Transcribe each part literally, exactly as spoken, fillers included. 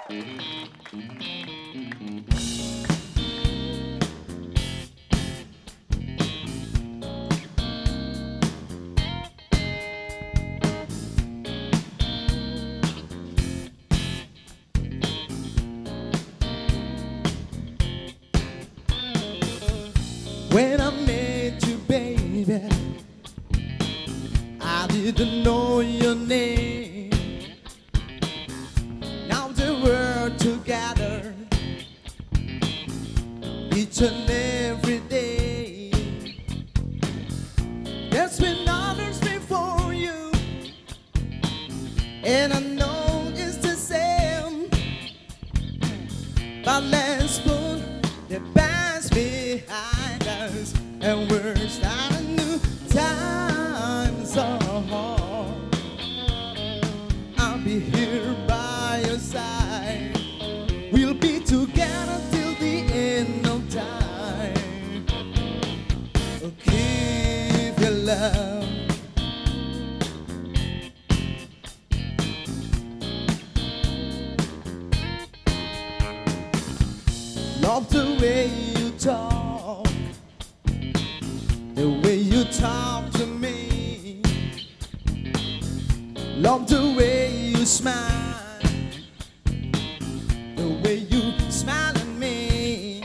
When I met you, baby, I didn't know your name. Now that we're together each and every day, there's been others before you, and I know it's the same. But let's put the past behind us, and we're starting new times. Oh, I'll be here by your side. We'll be together till the end of time. Oh, keep your love. Love the way you talk, the way you talk to me. Love the way you smile, the way you smile at me.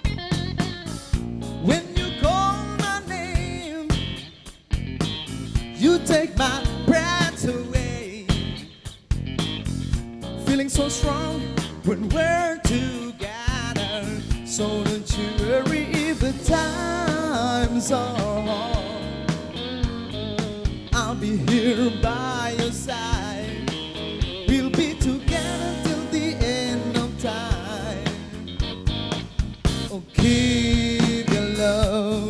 When you call my name, you take my breath away. Feeling so strong when we're together. So don't you worry if the time's on. I'll be here by your side. We'll be together till the end of time. Oh, keep your love.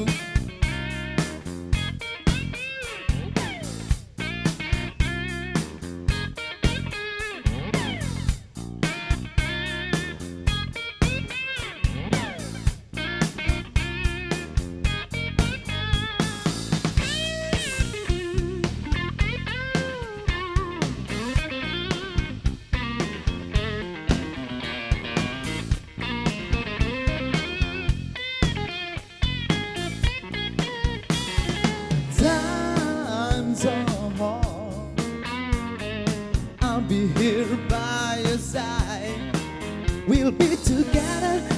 Times are hard. I'll be here by your side. We'll be together